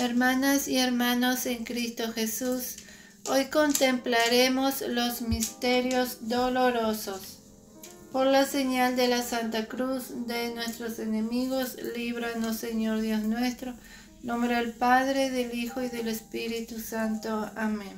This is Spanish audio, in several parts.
Hermanas y hermanos en Cristo Jesús, hoy contemplaremos los misterios dolorosos. Por la señal de la Santa Cruz de nuestros enemigos, líbranos, Señor Dios nuestro. En nombre del Padre, del Hijo y del Espíritu Santo. Amén.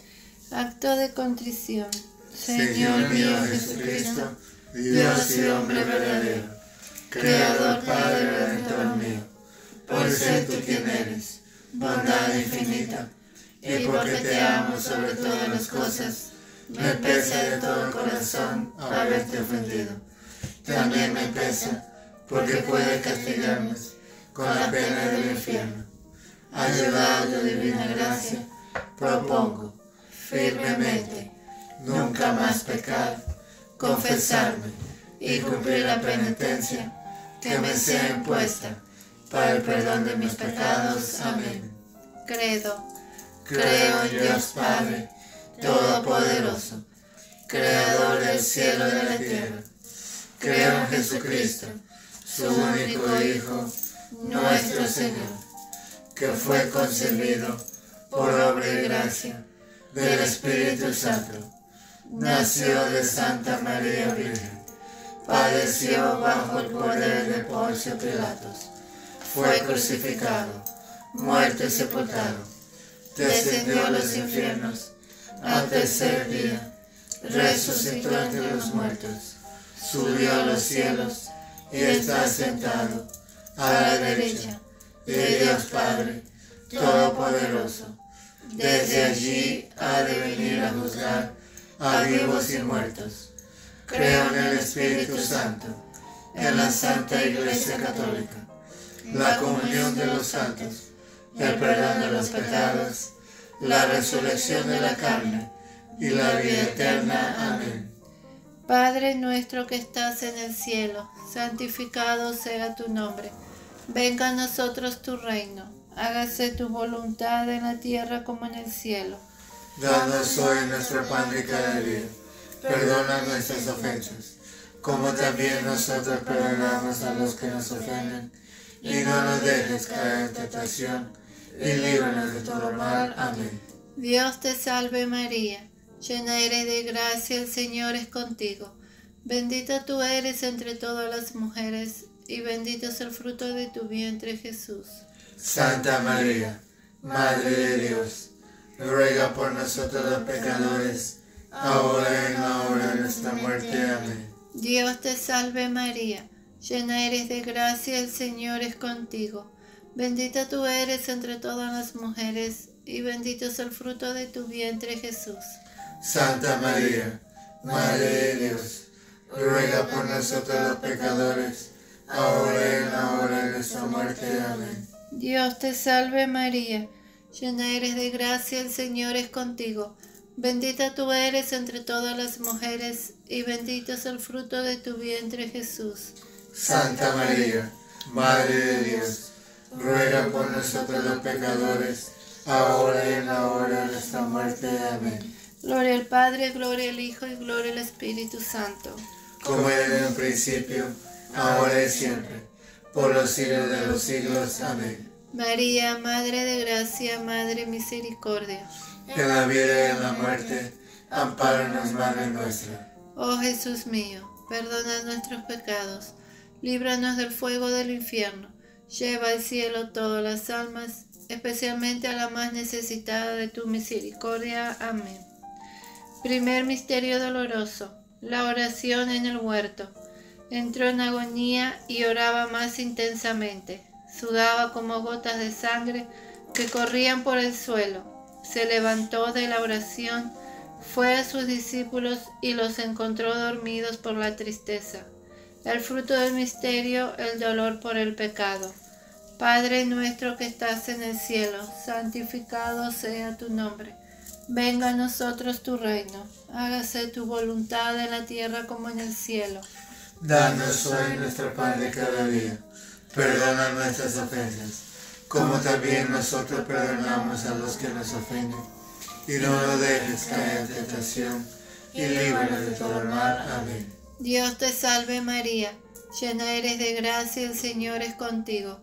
Acto de contrición. Señor mío Jesucristo, Dios y hombre verdadero, Creador, Padre, Redentor mío, por ser tú quien eres, bondad infinita, y porque te amo sobre todas las cosas, me pesa de todo corazón haberte ofendido. También me pesa porque puede castigarnos con la pena del infierno. Ayudado a tu divina gracia, propongo firmemente nunca más pecar, confesarme y cumplir la penitencia que me sea impuesta para el perdón de mis pecados. Amén. Credo. Creo en Dios Padre Todopoderoso, Creador del cielo y de la tierra. Creo en Jesucristo, su único Hijo, nuestro Señor, que fue concebido por obra y gracia del Espíritu Santo. Nació de Santa María Virgen, padeció bajo el poder de Poncio Pilatos, fue crucificado, muerto y sepultado, descendió a los infiernos, al tercer día resucitó entre los muertos, subió a los cielos y está sentado a la derecha de Dios Padre Todopoderoso. Desde allí ha de venir a juzgar a vivos y muertos. Creo en el Espíritu Santo, en la Santa Iglesia Católica, la comunión de los santos, el perdón de los pecados, la resurrección de la carne y la vida eterna. Amén. Padre nuestro que estás en el cielo, santificado sea tu nombre. Venga a nosotros tu reino. Hágase tu voluntad en la tierra como en el cielo. Danos hoy nuestro pan de cada día. Perdona nuestras ofensas, como también nosotros perdonamos a los que nos ofenden. Y no nos dejes caer en tentación, y líbranos de todo mal. Amén. Dios te salve María, llena eres de gracia, el Señor es contigo. Bendita tú eres entre todas las mujeres, y bendito es el fruto de tu vientre Jesús. Santa María, Madre de Dios, ruega por nosotros los pecadores, ahora y en la hora de nuestra muerte. Amén. Dios te salve María, llena eres de gracia, el Señor es contigo. Bendita tú eres entre todas las mujeres, y bendito es el fruto de tu vientre Jesús. Santa María, Madre de Dios, ruega por nosotros los pecadores, ahora y en la hora de nuestra muerte. Amén. Dios te salve María, llena eres de gracia, el Señor es contigo. Bendita tú eres entre todas las mujeres, y bendito es el fruto de tu vientre Jesús. Santa María, Madre de Dios, ruega por nosotros los pecadores, ahora y en la hora de nuestra muerte. Amén. Gloria al Padre, gloria al Hijo y gloria al Espíritu Santo. Como era en un principio, ahora y siempre, por los siglos de los siglos. Amén. María, Madre de Gracia, Madre de Misericordia. En la vida y en la muerte, ampáranos, Madre nuestra. Oh Jesús mío, perdona nuestros pecados, líbranos del fuego del infierno, lleva al cielo todas las almas, especialmente a la más necesitada de tu misericordia. Amén. Primer misterio doloroso, la oración en el huerto. Entró en agonía y oraba más intensamente. Sudaba como gotas de sangre que corrían por el suelo. Se levantó de la oración, fue a sus discípulos y los encontró dormidos por la tristeza. El fruto del misterio, el dolor por el pecado. Padre nuestro que estás en el cielo, santificado sea tu nombre. Venga a nosotros tu reino. Hágase tu voluntad en la tierra como en el cielo. Danos hoy nuestro pan de cada día. Perdona nuestras ofensas, como también nosotros perdonamos a los que nos ofenden. Y no nos dejes caer en tentación, y líbranos de todo mal. Amén. Dios te salve María, llena eres de gracia, el Señor es contigo.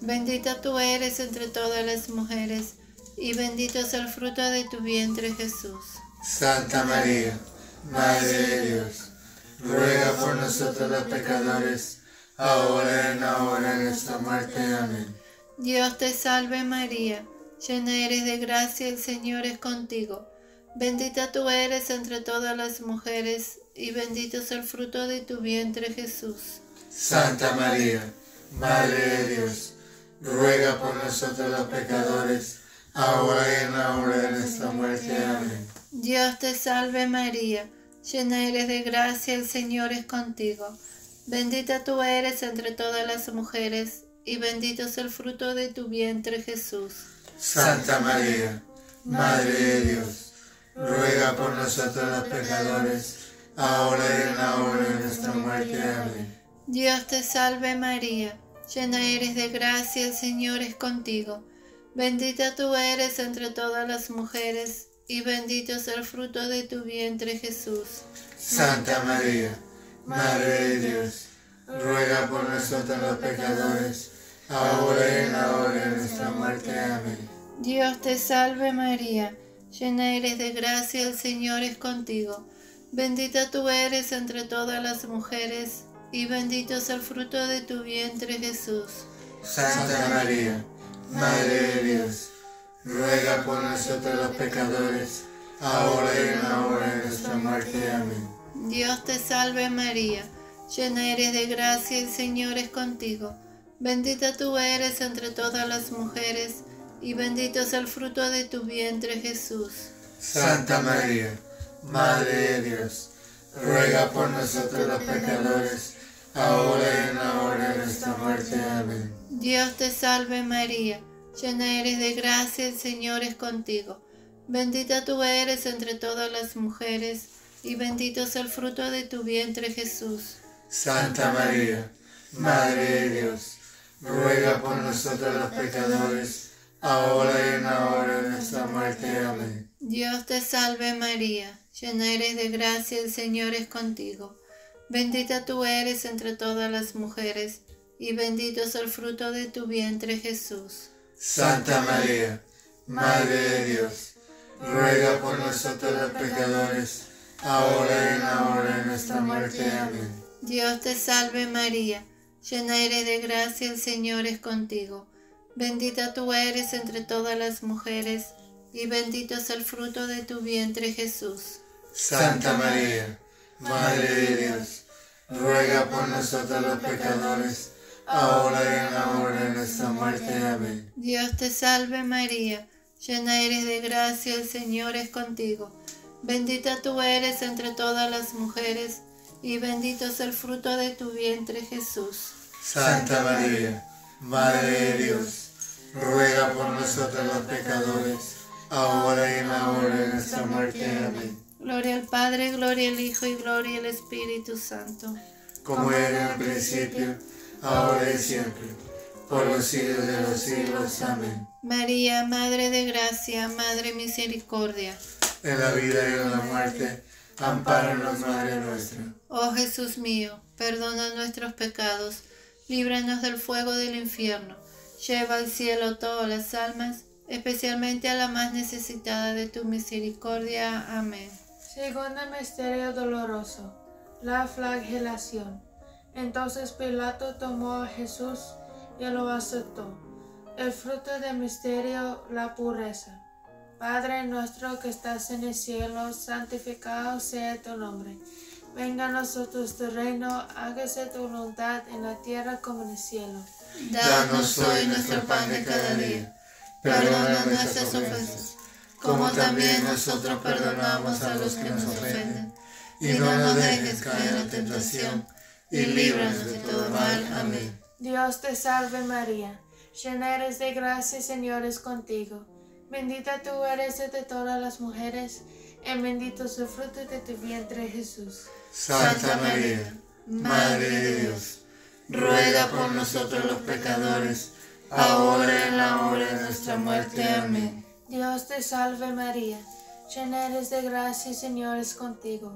Bendita tú eres entre todas las mujeres, y bendito es el fruto de tu vientre, Jesús. Santa María, Madre de Dios, ruega por nosotros los pecadores, ahora y en la hora de nuestra muerte. Amén. Dios te salve María, llena eres de gracia, el Señor es contigo. Bendita tú eres entre todas las mujeres, y bendito es el fruto de tu vientre, Jesús. Santa María, Madre de Dios, ruega por nosotros los pecadores, ahora y en la hora de nuestra muerte. Amén. Dios te salve María, llena eres de gracia, el Señor es contigo. Bendita tú eres entre todas las mujeres, y bendito es el fruto de tu vientre, Jesús. Santa María, Madre de Dios, ruega por nosotros los pecadores, ahora y en la hora de nuestra muerte. Amén. Dios te salve María, llena eres de gracia, el Señor es contigo. Bendita tú eres entre todas las mujeres, y bendito es el fruto de tu vientre, Jesús. Santa María, Madre de Dios, ruega por nosotros los pecadores, ahora y en la hora de nuestra muerte. Amén. Dios te salve María, llena eres de gracia, el Señor es contigo. Bendita tú eres entre todas las mujeres, y bendito es el fruto de tu vientre, Jesús. Santa María, Madre de Dios, ruega por nosotros los pecadores, ahora y en la hora de nuestra muerte. Amén. Dios te salve María, llena eres de gracia, el Señor es contigo. Bendita tú eres entre todas las mujeres, y bendito es el fruto de tu vientre, Jesús. Santa María, Madre de Dios, ruega por nosotros los pecadores, ahora y en la hora de nuestra muerte. Amén. Dios te salve María, llena eres de gracia, el Señor es contigo. Bendita tú eres entre todas las mujeres, y bendito es el fruto de tu vientre, Jesús. Santa María, Madre de Dios, ruega por nosotros los pecadores, ahora y en la hora de nuestra muerte. Amén. Dios te salve María, llena eres de gracia, el Señor es contigo. Bendita tú eres entre todas las mujeres, y bendito es el fruto de tu vientre, Jesús. Santa María, Madre de Dios, ruega por nosotros los pecadores, ahora y en la hora de nuestra muerte. Amén. Dios te salve María, llena eres de gracia, el Señor es contigo. Bendita tú eres entre todas las mujeres, y bendito es el fruto de tu vientre, Jesús. Santa María, Madre de Dios, ruega por nosotros los pecadores, ahora y en la hora de nuestra muerte. Amén. Dios te salve María, llena eres de gracia, el Señor es contigo. Bendita tú eres entre todas las mujeres, y bendito es el fruto de tu vientre, Jesús. Santa María, Madre de Dios, ruega por nosotros los pecadores, ahora y en la hora de nuestra muerte. Amén. Gloria al Padre, gloria al Hijo y gloria al Espíritu Santo. Como era en el principio, ahora y siempre, por los siglos de los siglos. Amén. María, Madre de gracia, Madre misericordia. En la vida y en la muerte, ampáranos, Madre nuestra. Oh Jesús mío, perdona nuestros pecados, líbranos del fuego del infierno, lleva al cielo todas las almas, especialmente a la más necesitada de tu misericordia. Amén. Segundo misterio doloroso, la flagelación. Entonces Pilato tomó a Jesús y lo aceptó. El fruto del misterio, la pureza. Padre nuestro que estás en el cielo, santificado sea tu nombre. Venga a nosotros tu reino, hágase tu voluntad en la tierra como en el cielo. Danos hoy nuestro pan de cada día. Perdona nuestras ofensas, como también nosotros perdonamos a los que nos ofenden. Y no nos dejes caer en la tentación, y líbranos de todo mal. Amén. Dios te salve María, llena eres de gracia, el Señor es contigo. Bendita tú eres entre todas las mujeres, y bendito es el fruto de tu vientre, Jesús. Santa María, Madre de Dios, ruega por nosotros los pecadores, ahora y en la hora de nuestra muerte. Amén. Dios te salve María, llena eres de gracia, el Señor es contigo.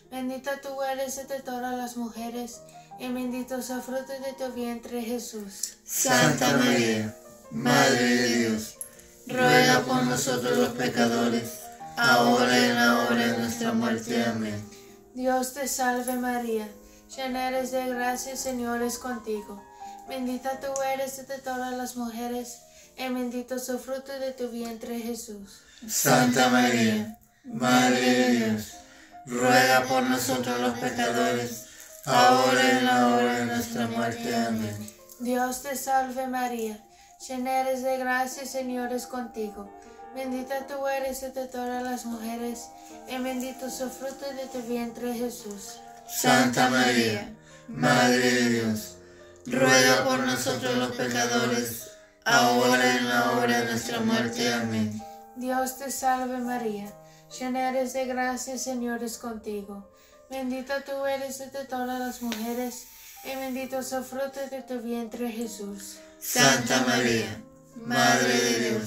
Bendita tú eres entre todas las mujeres, y bendito es el fruto de tu vientre, Jesús. Santa María, Madre de Dios, ruega por nosotros los pecadores, ahora y en la hora de nuestra muerte. Amén. Dios te salve María, llena eres de gracia, el Señor es contigo. Bendita tú eres entre todas las mujeres, y bendito es el fruto de tu vientre, Jesús. Santa María, Madre de Dios, ruega por nosotros los pecadores, ahora y en la hora de nuestra muerte. Amén. Dios te salve María, llena eres de gracia, el Señor es contigo. Bendita tú eres entre todas las mujeres, y bendito es el fruto de tu vientre, Jesús. Santa María, Madre de Dios, ruega por nosotros los pecadores, ahora y en la hora de nuestra muerte. Amén. Dios te salve María, llena eres de gracia, el Señor es contigo. Bendita tú eres entre todas las mujeres, y bendito es el fruto de tu vientre, Jesús. Santa María, Madre de Dios,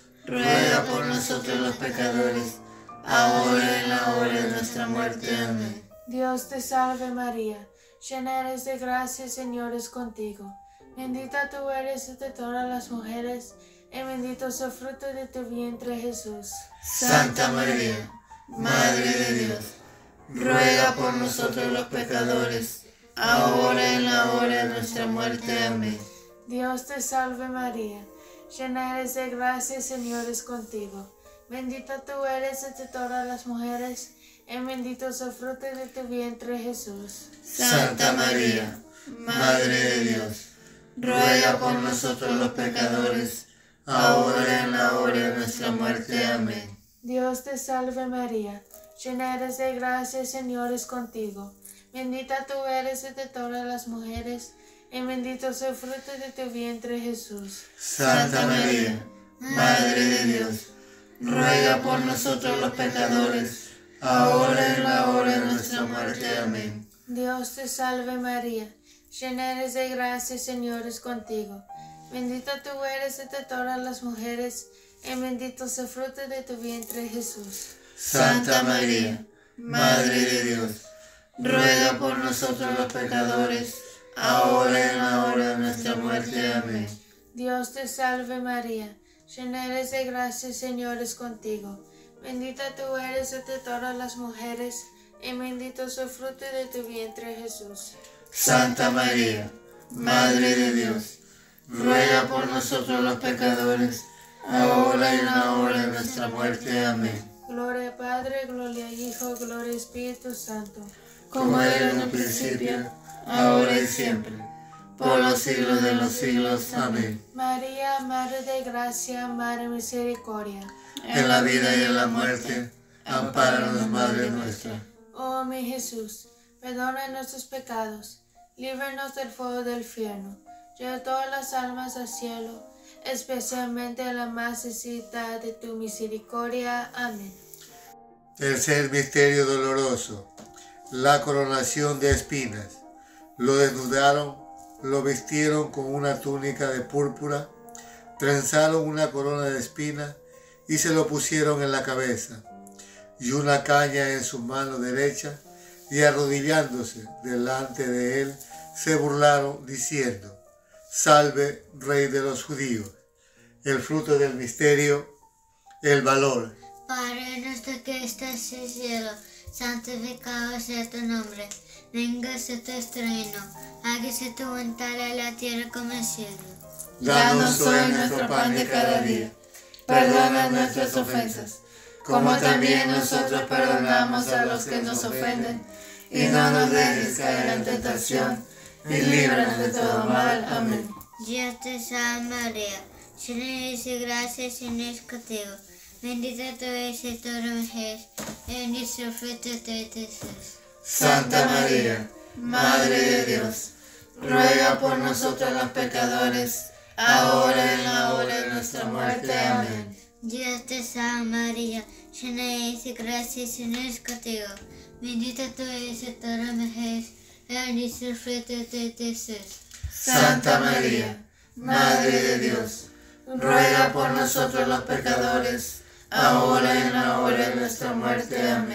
ruega por nosotros los pecadores, ahora y en la hora de nuestra muerte. Amén. Dios te salve María, llena eres de gracia, el Señor es contigo. Bendita tú eres entre todas las mujeres, y bendito es el fruto de tu vientre, Jesús. Santa María, Madre de Dios, ruega por nosotros los pecadores, ahora y en la hora de nuestra muerte. Amén. Dios te salve María, llena eres de gracia, el Señor es contigo. Bendita tú eres entre todas las mujeres, y bendito es el fruto de tu vientre, Jesús. Santa María, Madre de Dios, ruega por nosotros los pecadores, ahora y en la hora de nuestra muerte. Amén. Dios te salve María, llena eres de gracia, el Señor es contigo. Bendita tú eres entre todas las mujeres, y bendito es el fruto de tu vientre, Jesús. Santa María, Madre de Dios, ruega por nosotros los pecadores, ahora y en la hora de nuestra muerte. Amén. Dios te salve María, llena eres de gracia, el Señor es contigo. Bendita tú eres entre todas las mujeres, y bendito es el fruto de tu vientre, Jesús. Santa María, Madre de Dios, ruega por nosotros los pecadores, ahora y en la hora de nuestra muerte. Amén. Dios te salve María, llena eres de gracia, el Señor es contigo. Bendita tú eres entre todas las mujeres, y bendito es el fruto de tu vientre, Jesús. Santa María, Madre de Dios, ruega por nosotros los pecadores, ahora y en la hora de nuestra muerte. Amén. Gloria al Padre, gloria al Hijo, gloria al Espíritu Santo. Como era en un principio, ahora y siempre, por los siglos de los siglos. Amén. María, Madre de Gracia, Madre de Misericordia. En la vida y en la muerte, ampáranos, Madre nuestra. Oh mi Jesús, perdona nuestros pecados, líbranos del fuego del infierno, lleva todas las almas al cielo, especialmente a la más necesitada de tu misericordia. Amén. Tercer misterio doloroso, la coronación de espinas. Lo desnudaron, lo vistieron con una túnica de púrpura, trenzaron una corona de espinas y se lo pusieron en la cabeza, y una caña en su mano derecha, y arrodillándose delante de él, se burlaron diciendo: Salve, Rey de los judíos. El fruto del misterio, el valor. Padre nuestro que estás en el cielo, santificado sea tu nombre. Véngase tu reino, hágase tu voluntad en la tierra como en el cielo. Danos hoy nuestro pan de cada día. Perdona nuestras ofensas, como también nosotros perdonamos a los que nos ofenden. Y no nos dejes caer en tentación, y líbranos de todo mal. Amén. Dios te salve María, llena eres de gracia, el Señor es contigo. Bendita tú eres entre todas las mujeres, y bendito es el fruto de tu vientre, Jesús. Santa María, Madre de Dios, ruega por nosotros los pecadores, ahora y en la hora de nuestra muerte. Amén. Dios te salve María, llena eres de gracia, el Señor es contigo. Bendita tú eres entre todas las mujeres, y bendito es el fruto de tu vientre, Jesús. Santa María, Madre de Dios, ruega por nosotros los pecadores, ahora y en la hora de nuestra muerte. Amén.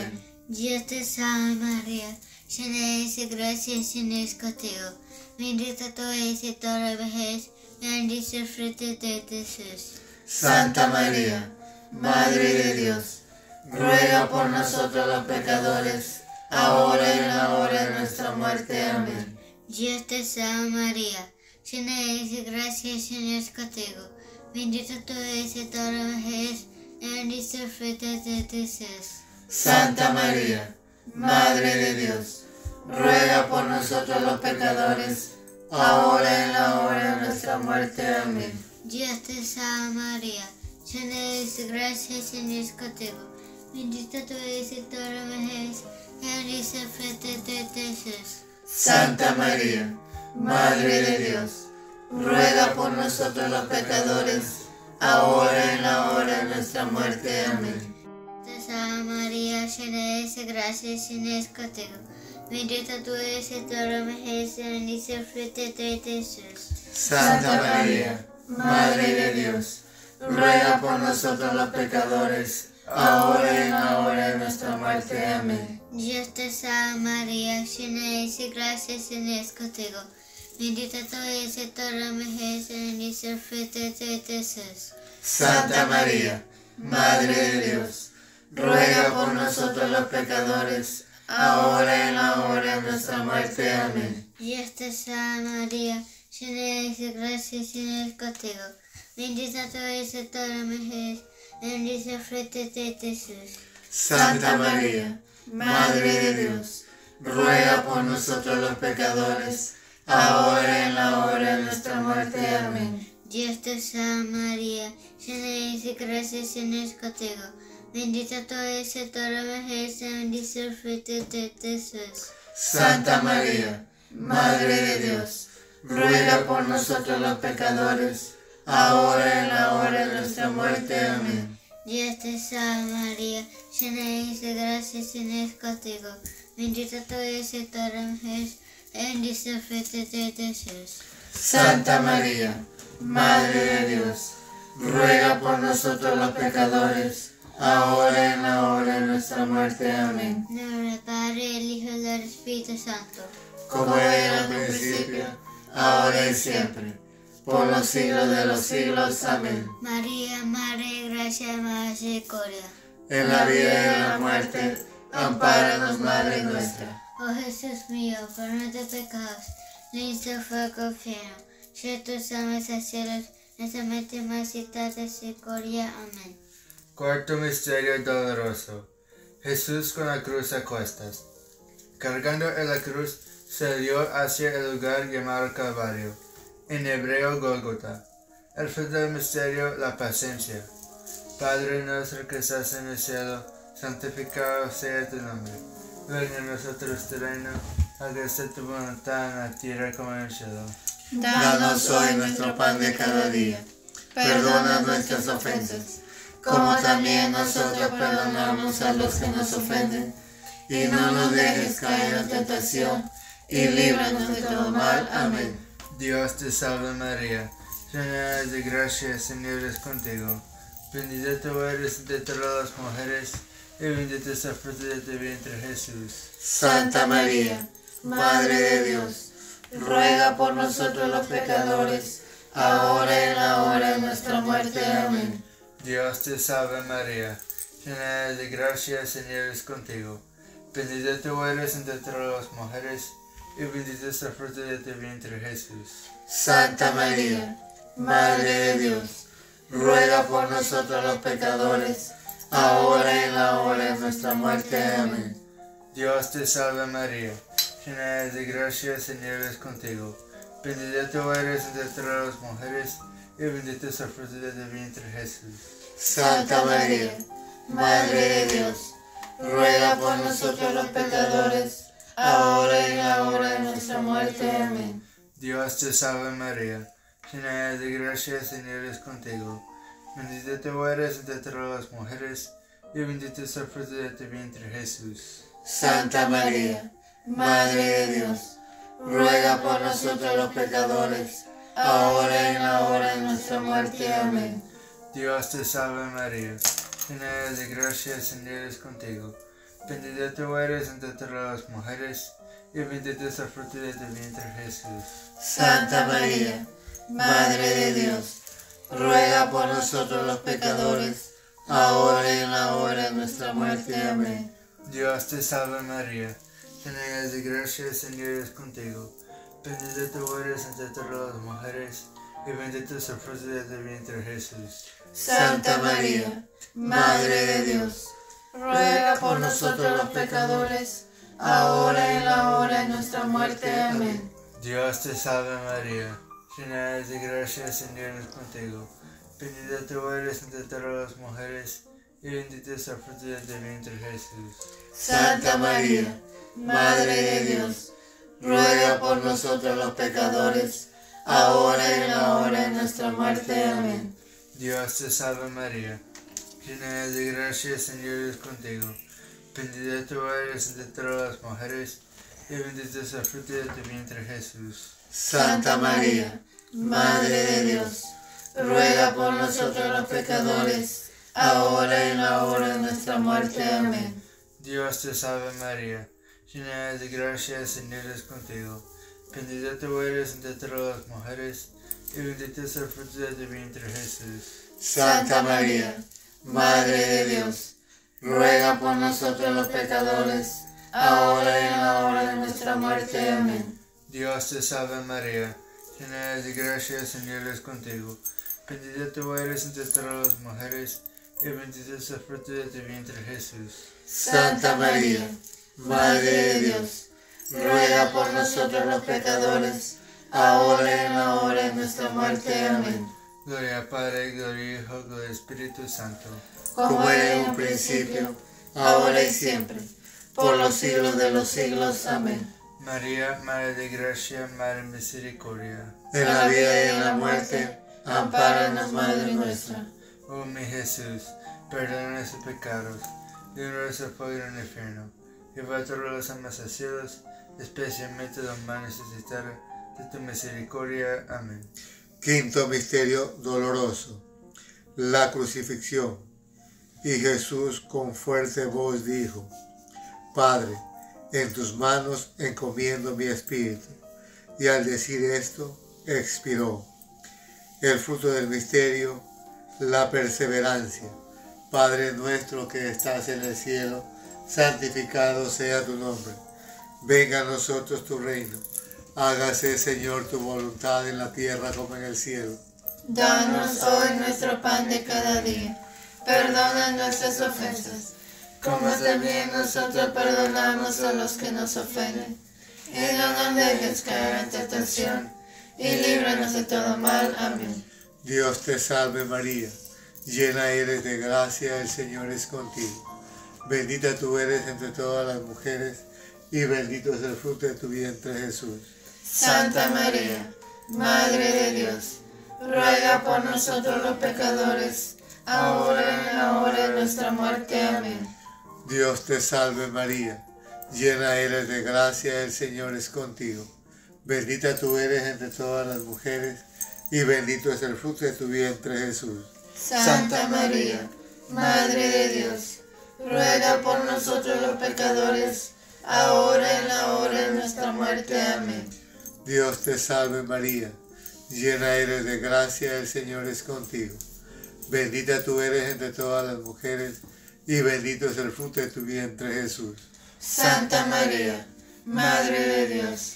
Dios te salve María, llena eres de gracia, el Señor es contigo. Bendita tú eres de toda la vejez, y bendito el fruto de Jesús. Santa María, Madre de Dios, ruega por nosotros los pecadores, ahora y en la hora de nuestra muerte. Amén. Dios te salve María, llena eres de gracia, el Señor es contigo. Bendita tú eres de toda la vejez, y bendito el fruto de Jesús. Santa María, Madre de Dios, ruega por nosotros los pecadores, ahora y en la hora de nuestra muerte. Amén. Dios te salve María, llena eres de gracia, el Señor es contigo. Bendita tú eres de toda la vejez, y bendito el fruto de Jesús. Santa María, Madre de Dios, ruega por nosotros los pecadores, ahora y en la hora de nuestra muerte. Amén. Te salve María, llena eres de gracia, el Señor es contigo. Bendita tú eres de toda la vejez, y bendito el fruto de Jesús. Santa María, Madre de Dios, ruega por nosotros los pecadores, ahora y en la hora de nuestra muerte. Amén. Dios te salve María, llena eres de gracia, el Señor es contigo. Bendita tú eres de toda la vejez, y bendito el fruto de Jesús. Santa María, Madre de Dios, ruega por nosotros los pecadores, ahora y en la hora de nuestra muerte. Amén. Dios te salve María, llena eres de gracia, el Señor es contigo. Bendita tú eres de toda la vejez, y bendito el fruto de Jesús. Santa María, Madre de Dios, ruega por nosotros los pecadores, ahora y en la hora de nuestra muerte. Amén. Dios te salve María, llena eres de gracia, el Señor es contigo. Bendita tú eres de toda la vejez, y bendito el fruto de Jesús. Santa María, Madre de Dios, ruega por nosotros los pecadores, ahora y en la hora de nuestra muerte. Amén. Dios te salve María, llena eres de gracia, el Señor es contigo. Bendita tú eres de toda la vejez, y bendito el fruto de Jesús. Santa María, Madre de Dios, ruega por nosotros los pecadores, ahora y en la hora de nuestra muerte. Amén. En nombre del Padre, del Hijo y del Espíritu Santo. Como era al principio, ahora y siempre, por los siglos de los siglos. Amén. María, Madre de gracia y misericordia. En la vida y en la muerte, ampáranos, Madre nuestra. Oh Jesús mío, perdón de pecados, listo fuego al infierno, lleva tus almas al cielo, especialmente más de misericordia. Amén. Cuarto misterio doloroso. Jesús con la cruz a cuestas. Cargando en la cruz, salió hacia el lugar llamado Calvario, en hebreo Gólgota. El fruto del misterio, la paciencia. Padre nuestro que estás en el cielo, santificado sea tu nombre. Venga a nosotros tu reino, hágase tu voluntad en la tierra como en el cielo. Danos hoy nuestro pan de cada día. Perdona nuestras ofensas, como también nosotros perdonamos a los que nos ofenden. Y no nos dejes caer en tentación, y líbranos de todo mal. Amén. Dios te salve María, llena eres de gracia, el Señor es contigo. Bendita tú eres entre todas las mujeres, y bendito es el fruto de tu vientre Jesús. Santa María, Madre de Dios, ruega por nosotros los pecadores, ahora y en la hora de nuestra muerte. Amén. Dios te salve María, llena eres de gracia, el Señor es contigo. Bendita tú eres entre todas las mujeres, y bendito es el fruto de tu vientre Jesús. Santa María, Madre de Dios, ruega por nosotros los pecadores, ahora y en la hora de nuestra muerte. Amén. Dios te salve María, llena eres de gracia, el Señor es contigo. Bendita tú eres entre todas las mujeres, y bendito es el fruto de tu vientre Jesús. Santa María, Madre de Dios, ruega por nosotros los pecadores, ahora y en la hora de nuestra muerte. Amén. Dios te salve María, llena eres de gracia, el Señor es contigo. Bendita tú eres entre todas las mujeres, y bendito es el fruto de tu vientre Jesús. Santa María, Madre de Dios, ruega por nosotros los pecadores, ahora y en la hora de nuestra muerte. Amén. Dios te salve María, llena eres de gracia, el Señor es contigo. Bendita tú eres entre todas las mujeres, y bendito es el fruto de tu vientre, Jesús. Santa María, Madre de Dios, ruega por nosotros los pecadores, ahora y en la hora de nuestra muerte. Amén. Dios te salve María, llena eres de gracia, el Señor es contigo. Bendita tú eres entre todas las mujeres, y bendito es el fruto de tu vientre, Jesús. Santa María, Madre de Dios, ruega por nosotros los pecadores, ahora y en la hora de nuestra muerte. Amén. Dios te salve María, llena eres de gracia, el Señor es contigo. Bendita tú eres entre todas las mujeres, y bendito es el fruto de tu vientre, Jesús. Santa María, Madre de Dios, ruega por nosotros los pecadores, ahora y en la hora de nuestra muerte. Amén. Dios te salve María, llena eres de gracia, el Señor es contigo. Bendita tú eres entre todas las mujeres, y bendito es el fruto de tu vientre, Jesús. Santa María, Madre de Dios, ruega por nosotros los pecadores, ahora y en la hora de nuestra muerte. Amén. Dios te salve María, llena eres de gracia, el Señor es contigo. Bendita tú eres entre todas las mujeres, y bendito es el fruto de tu vientre, Jesús. Santa María, Madre de Dios, ruega por nosotros los pecadores, ahora y en la hora de nuestra muerte. Amén. Dios te salve María, llena eres de gracia, el Señor es contigo. Bendita tú eres entre todas las mujeres, y bendito es el fruto de tu vientre, Jesús. Santa María, Madre de Dios, ruega por nosotros los pecadores, ahora y en la hora de nuestra muerte. Amén. Gloria al Padre, gloria al Hijo, gloria al Espíritu Santo. Como era en un principio, ahora y siempre, por los siglos de los siglos. Amén. María, Madre de Gracia, Madre de Misericordia. En la vida y en la muerte, ampáranos, Madre nuestra. Oh mi Jesús, perdona nuestros pecados, líbranos del fuego del infierno, lleva a todas las almas a cielos, especialmente los más necesitados de tu misericordia. Amén. Quinto misterio doloroso, la crucifixión. Y Jesús con fuerte voz dijo: Padre, en tus manos encomiendo mi espíritu. Y al decir esto, expiró. El fruto del misterio, la perseverancia. Padre nuestro que estás en el cielo, santificado sea tu nombre. Venga a nosotros tu reino. Hágase, Señor, tu voluntad en la tierra como en el cielo. Danos hoy nuestro pan de cada día. Perdona nuestras ofensas, como también nosotros perdonamos a los que nos ofenden. Y no nos dejes caer en tentación, y líbranos de todo mal. Amén. Dios te salve María, llena eres de gracia, el Señor es contigo. Bendita tú eres entre todas las mujeres, y bendito es el fruto de tu vientre, Jesús. Santa María, Madre de Dios, ruega por nosotros los pecadores, ahora y en la hora de nuestra muerte. Amén. Dios te salve María, llena eres de gracia, el Señor es contigo. Bendita tú eres entre todas las mujeres, y bendito es el fruto de tu vientre, Jesús. Santa María, Madre de Dios, ruega por nosotros los pecadores, ahora y en la hora de nuestra muerte. Amén. Dios te salve María, llena eres de gracia, el Señor es contigo. Bendita tú eres entre todas las mujeres, y bendito es el fruto de tu vientre, Jesús. Santa María, Madre de Dios,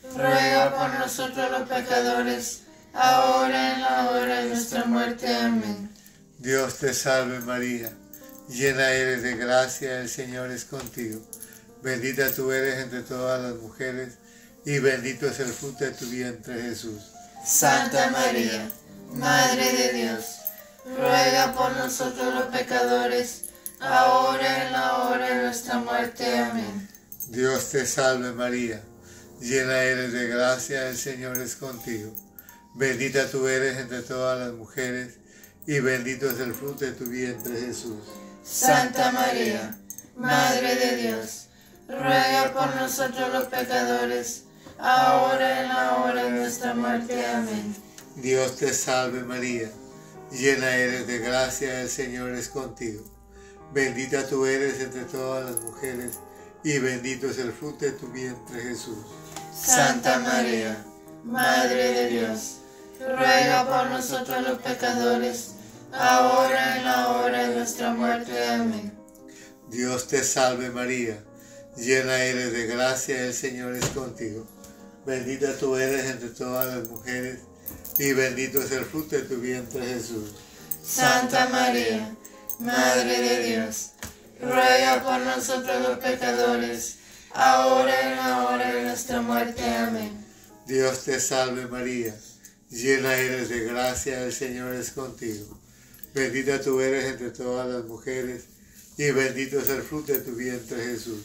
ruega por nosotros los pecadores, ahora y en la hora de nuestra muerte. Amén. Dios te salve María, llena eres de gracia, el Señor es contigo. Bendita tú eres entre todas las mujeres, y bendito es el fruto de tu vientre, Jesús. Santa María, Madre de Dios, ruega por nosotros los pecadores, ahora y en la hora de nuestra muerte. Amén. Dios te salve María, llena eres de gracia, el Señor es contigo. Bendita tú eres entre todas las mujeres, y bendito es el fruto de tu vientre, Jesús. Santa María, Madre de Dios, ruega por nosotros los pecadores, ahora y en la hora de nuestra muerte. Amén. Dios te salve María, llena eres de gracia, el Señor es contigo. Bendita tú eres entre todas las mujeres, y bendito es el fruto de tu vientre, Jesús. Santa María, Madre de Dios, ruega por nosotros los pecadores, ahora y en la hora de nuestra muerte. Amén. Dios te salve María, llena eres de gracia, el Señor es contigo. Bendita tú eres entre todas las mujeres, y bendito es el fruto de tu vientre, Jesús. Santa María, Madre de Dios, ruega por nosotros los pecadores, ahora y en la hora de nuestra muerte. Amén. Dios te salve María, llena eres de gracia, el Señor es contigo. Bendita tú eres entre todas las mujeres, y bendito es el fruto de tu vientre, Jesús.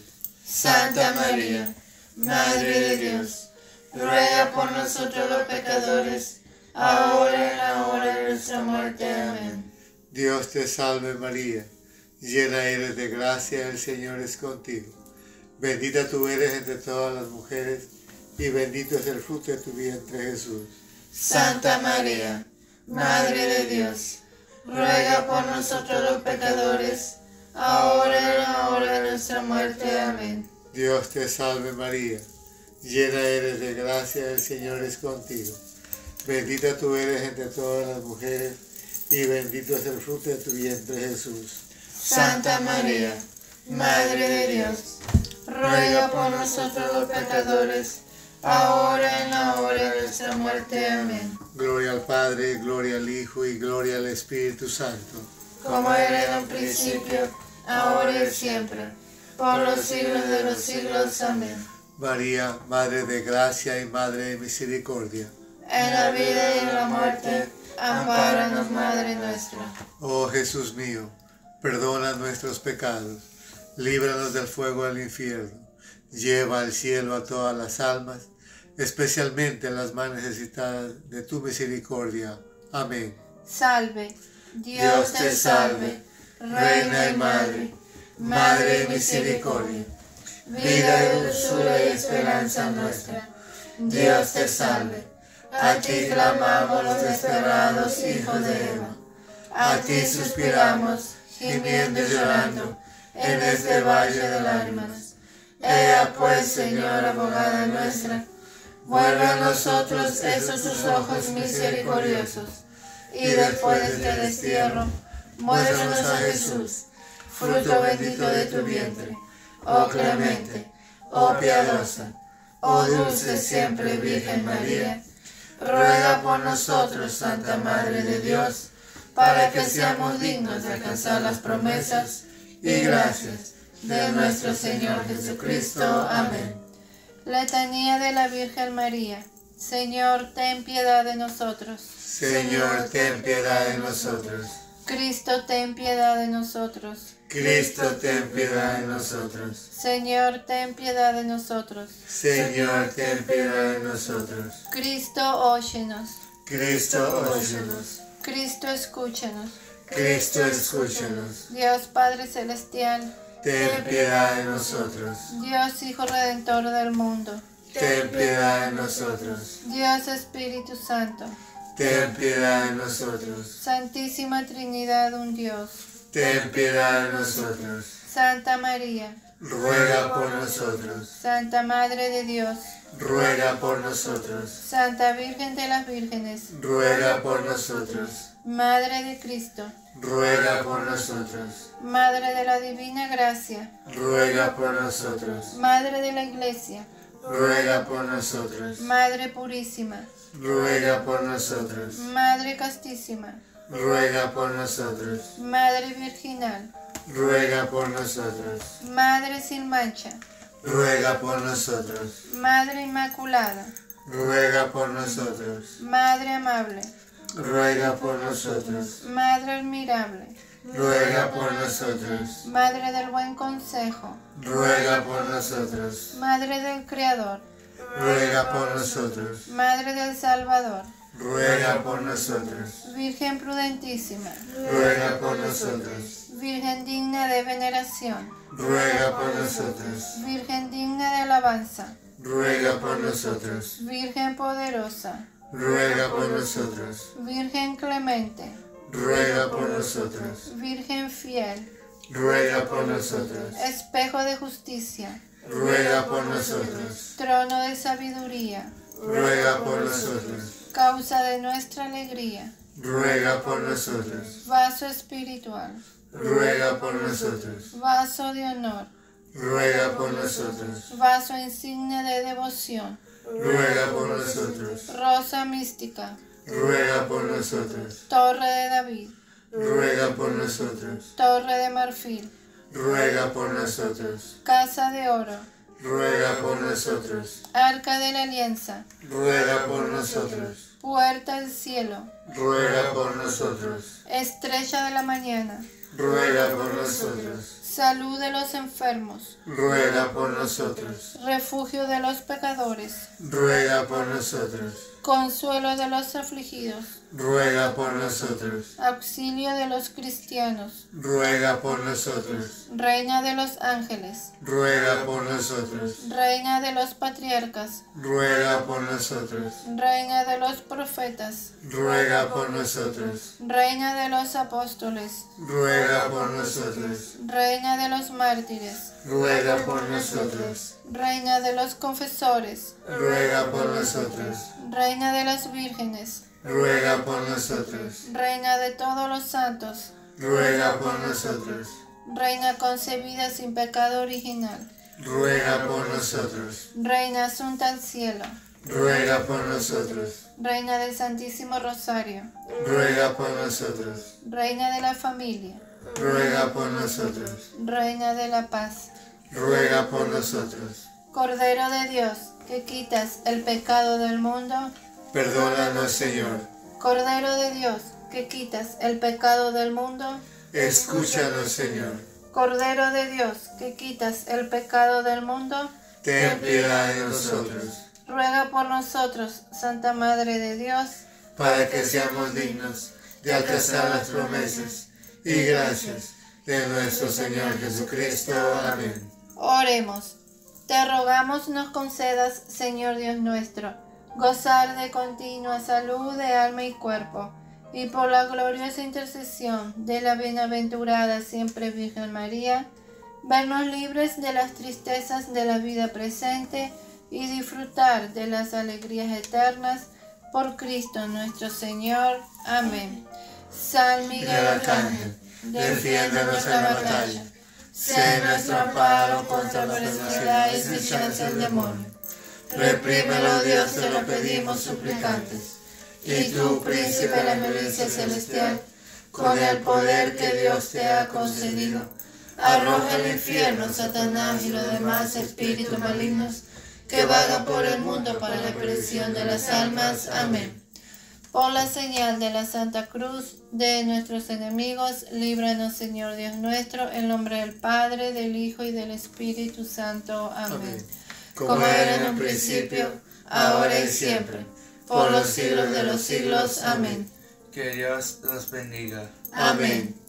Santa María, Madre de Dios, ruega por nosotros los pecadores, ahora y en la hora de nuestra muerte. Amén. Dios te salve María, llena eres de gracia, el Señor es contigo. Bendita tú eres entre todas las mujeres, y bendito es el fruto de tu vientre, Jesús. Santa María, Madre de Dios, ruega por nosotros los pecadores, ahora y en la hora de nuestra muerte. Amén. Dios te salve María, llena eres de gracia, el Señor es contigo. Bendita tú eres entre todas las mujeres, y bendito es el fruto de tu vientre, Jesús. Santa María, Madre de Dios, ruega por nosotros los pecadores, ahora y en la hora de nuestra muerte. Amén. Gloria al Padre, gloria al Hijo, y gloria al Espíritu Santo. Como era en un principio, ahora y siempre, por los siglos de los siglos. Amén. María, Madre de gracia y Madre de misericordia. En la vida y en la muerte, ampáranos, Madre nuestra. Oh Jesús mío, perdona nuestros pecados, líbranos del fuego del infierno, lleva al cielo a todas las almas, especialmente a las más necesitadas de tu misericordia. Amén. Salve, Dios te salve, Reina y Madre, Madre de misericordia, vida y dulzura y esperanza nuestra. Dios te salve, a ti clamamos los desterrados hijos de Eva, a ti suspiramos, gimiendo y llorando, en este valle de lágrimas. Ea pues, Señora abogada nuestra, vuelve a nosotros esos tus ojos misericordiosos, y después de este destierro, muéstranos a Jesús, fruto bendito de tu vientre. Oh clemente, oh piadosa, oh dulce siempre Virgen María, ruega por nosotros, Santa Madre de Dios, para que seamos dignos de alcanzar las promesas y gracias de nuestro Señor Jesucristo. Amén. Letanía de la Virgen María. Señor, ten piedad de nosotros. Señor, ten piedad de nosotros. Cristo, ten piedad de nosotros. Cristo, ten piedad de nosotros. Señor, ten piedad de nosotros. Señor, ten piedad de nosotros. Cristo, óyenos. Cristo, óyenos. Cristo, escúchanos. Cristo, escúchanos. Dios Padre Celestial, Ten piedad de nosotros. Dios Hijo Redentor del mundo, Ten piedad de nosotros. Dios Espíritu Santo, Ten piedad de nosotros. Santísima Trinidad, un Dios. Ten piedad de nosotros. Santa María, Ruega por nosotros. Santa Madre de Dios, Ruega por nosotros. Santa Virgen de las Vírgenes, Ruega por nosotros. Madre de Cristo, Ruega por nosotros. Madre de la Divina Gracia, Ruega por nosotros. Madre de la Iglesia, Ruega por nosotros. Madre Purísima, Ruega por nosotros. Madre Castísima, Ruega por nosotros. Madre Virginal, Ruega por nosotros. Madre sin mancha, Ruega por nosotros. Madre Inmaculada, Ruega por nosotros. Madre amable, Ruega por nosotros. Madre admirable, Ruega por nosotros. Madre del buen consejo, Ruega por nosotros. Madre del Creador, Ruega por nosotros. Madre del Salvador, Ruega por nosotros. Virgen prudentísima, Ruega por nosotros. Virgen digna de veneración, Ruega por nosotros. Virgen digna de alabanza, Ruega por nosotros. Virgen poderosa, Ruega por nosotros. Virgen clemente, Ruega por nosotros. Virgen fiel, ruega por nosotros. Espejo de justicia, Ruega por nosotros. trono de sabiduría, Ruega por nosotros. causa de nuestra alegría, Ruega por nosotros. vaso espiritual, Ruega por nosotros. vaso de honor, Ruega por nosotros. vaso insigne de devoción, Ruega por nosotros. rosa mística, Ruega por nosotros. torre de David, Ruega por nosotros. torre de marfil, Ruega por nosotros. casa de oro, Ruega por nosotros. arca de la alianza, Ruega por nosotros. puerta del cielo, Ruega por nosotros. estrella de la mañana, Ruega por nosotros. salud de los enfermos, Ruega por nosotros. refugio de los pecadores, Ruega por nosotros. consuelo de los afligidos, Ruega por nosotros. auxilio de los cristianos, Ruega por nosotros. reina de los ángeles, Ruega por nosotros. reina de los patriarcas, Ruega por nosotros. reina de los profetas, Ruega por nosotros. reina de los apóstoles, Ruega por nosotros. reina de los mártires, Ruega por nosotros. reina de los confesores, Ruega por nosotros. reina de las vírgenes, Ruega por nosotros. reina de todos los santos, Ruega por nosotros. reina concebida sin pecado original, Ruega por nosotros. reina asunta al cielo, Ruega por nosotros. reina del Santísimo Rosario, Ruega por nosotros. reina de la familia, Ruega por nosotros. reina de la paz, Ruega por nosotros. Cordero de Dios, que quitas el pecado del mundo, Perdónanos, Señor. Cordero de Dios, que quitas el pecado del mundo, Escúchanos, Señor. Cordero de Dios, que quitas el pecado del mundo, Ten piedad de nosotros, ruega por nosotros, Santa Madre de Dios, para que seamos dignos de alcanzar las promesas y gracias de nuestro Señor Jesucristo. Amén. Oremos. Te rogamos nos concedas, Señor Dios nuestro, gozar de continua salud de alma y cuerpo, y por la gloriosa intercesión de la bienaventurada siempre Virgen María, vernos libres de las tristezas de la vida presente y disfrutar de las alegrías eternas por Cristo nuestro Señor. Amén. San Miguel Arcángel, defiéndanos en la batalla. Sé nuestro amparo contra la adversidad y acechanza del demonio. Reprímelo, Dios, te lo pedimos suplicantes. Y tú, príncipe de la milicia celestial, con el poder que Dios te ha concedido, arroja al infierno a Satanás y los demás espíritus malignos que vagan por el mundo para la perdición de las almas. Amén. Por la señal de la Santa Cruz de nuestros enemigos, líbranos, Señor Dios nuestro, en nombre del Padre, del Hijo y del Espíritu Santo. Amén. Como era en un principio, ahora y siempre, por los siglos de los siglos. Amén. Que Dios los bendiga. Amén.